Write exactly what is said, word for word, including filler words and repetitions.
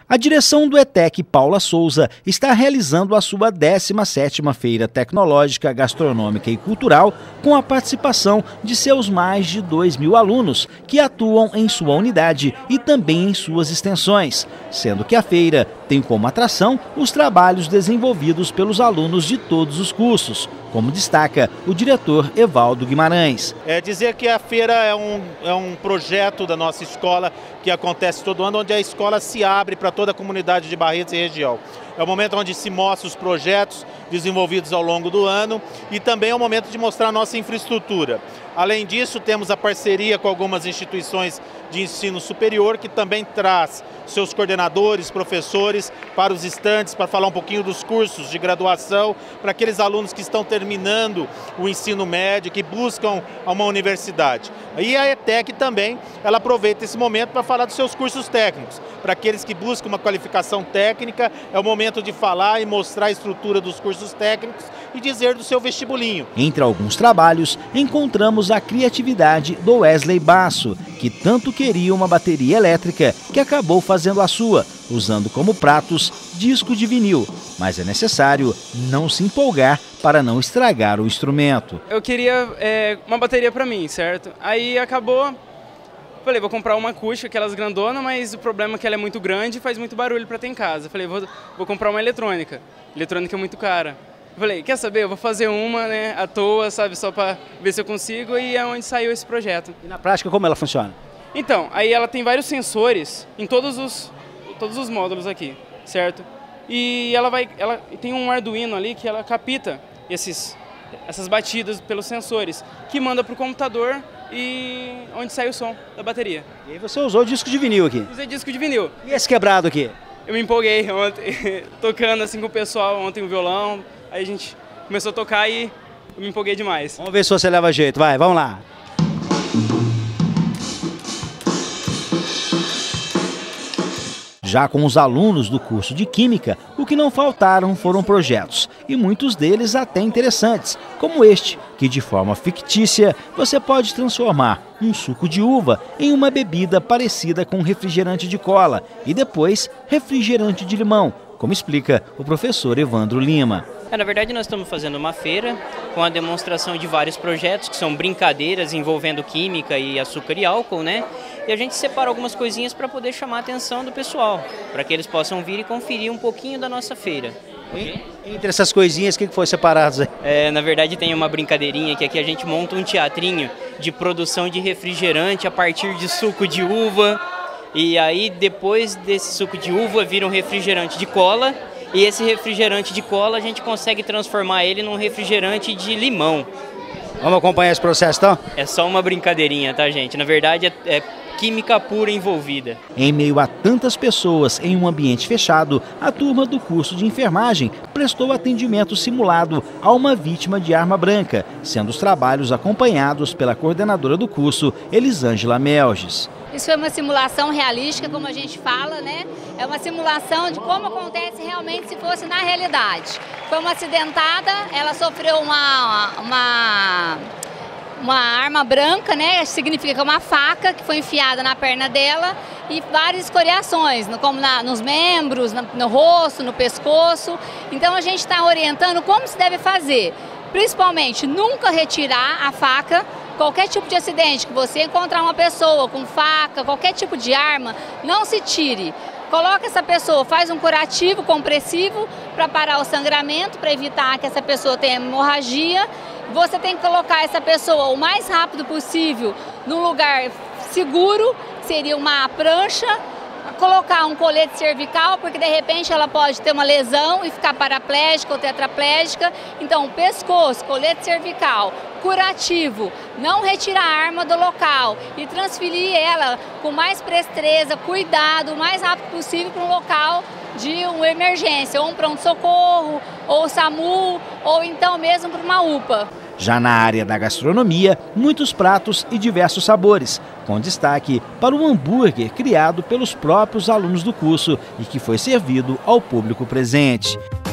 A direção do ETEC Paula Souza está realizando a sua décima sétima Feira Tecnológica, Gastronômica e Cultural com a participação de seus mais de dois mil alunos que atuam em sua unidade e também em suas extensões, sendo que a feira tem como atração os trabalhos desenvolvidos pelos alunos de todos os cursos, como destaca o diretor Evaldo Guimarães. É dizer que a feira é um, é um projeto da nossa escola que acontece todo ano, onde a escola se abre para toda a comunidade de Barretos e região. É o momento onde se mostra os projetos desenvolvidos ao longo do ano e também é o momento de mostrar a nossa infraestrutura. Além disso, temos a parceria com algumas instituições de ensino superior que também traz seus coordenadores, professores para os estandes, para falar um pouquinho dos cursos de graduação, para aqueles alunos que estão terminando o ensino médio, que buscam uma universidade. E a ETEC também, ela aproveita esse momento para falar dos seus cursos técnicos. Para aqueles que buscam uma qualificação técnica, é o momento de falar e mostrar a estrutura dos cursos técnicos e dizer do seu vestibulinho. Entre alguns trabalhos, encontramos a criatividade do Wesley Basso, que tanto queria uma bateria elétrica que acabou fazendo a sua, usando como pratos disco de vinil. Mas é necessário não se empolgar para não estragar o instrumento. Eu queria é, uma bateria para mim, certo? Aí acabou, falei, vou comprar uma acústica, aquelas grandonas, mas o problema é que ela é muito grande e faz muito barulho para ter em casa. Falei, vou, vou comprar uma eletrônica. Eletrônica é muito cara. Falei, quer saber, eu vou fazer uma, né, à toa, sabe, só para ver se eu consigo, e é onde saiu esse projeto. E na prática, como ela funciona? Então, aí ela tem vários sensores em todos os, todos os módulos aqui, certo? E ela vai, ela tem um Arduino ali que ela capta esses, essas batidas pelos sensores, que manda para o computador e onde sai o som da bateria. E aí você usou disco de vinil aqui? Usei disco de vinil. E esse quebrado aqui? Eu me empolguei ontem, tocando assim com o pessoal, ontem o violão, aí a gente começou a tocar e eu me empolguei demais. Vamos ver se você leva jeito, vai, vamos lá. Já com os alunos do curso de Química, o que não faltaram foram projetos, e muitos deles até interessantes, como este, que de forma fictícia você pode transformar um suco de uva em uma bebida parecida com refrigerante de cola e depois refrigerante de limão, como explica o professor Evandro Lima. É, na verdade, nós estamos fazendo uma feira com a demonstração de vários projetos, que são brincadeiras envolvendo química e açúcar e álcool, né? E a gente separa algumas coisinhas para poder chamar a atenção do pessoal, para que eles possam vir e conferir um pouquinho da nossa feira. Okay? Entre essas coisinhas, o que foi separado aí? É, na verdade, tem uma brincadeirinha que aqui a gente monta um teatrinho de produção de refrigerante a partir de suco de uva. E aí, depois desse suco de uva, vira um refrigerante de cola. E esse refrigerante de cola a gente consegue transformar ele num refrigerante de limão. Vamos acompanhar esse processo, então? É só uma brincadeirinha, tá, gente? Na verdade, é, é química pura envolvida. Em meio a tantas pessoas em um ambiente fechado, a turma do curso de enfermagem prestou atendimento simulado a uma vítima de arma branca, sendo os trabalhos acompanhados pela coordenadora do curso, Elisângela Melges. Isso foi uma simulação realística, como a gente fala, né? É uma simulação de como acontece realmente se fosse na realidade. Foi uma acidentada, ela sofreu uma, uma, uma arma branca, né? Significa que é uma faca que foi enfiada na perna dela e várias escoriações, como na, nos membros, no, no rosto, no pescoço. Então a gente está orientando como se deve fazer. Principalmente, nunca retirar a faca. Qualquer tipo de acidente que você encontrar uma pessoa com faca, qualquer tipo de arma, não se tire. Coloca essa pessoa, faz um curativo compressivo para parar o sangramento, para evitar que essa pessoa tenha hemorragia. Você tem que colocar essa pessoa o mais rápido possível num lugar seguro, seria uma prancha. Colocar um colete cervical, porque de repente ela pode ter uma lesão e ficar paraplégica ou tetraplégica. Então, pescoço, colete cervical, curativo, não retirar a arma do local e transferir ela com mais presteza, cuidado, o mais rápido possível para um local de uma emergência, ou um pronto-socorro, ou SAMU, ou então mesmo para uma U P A. Já na área da gastronomia, muitos pratos e diversos sabores, com destaque para o hambúrguer criado pelos próprios alunos do curso e que foi servido ao público presente.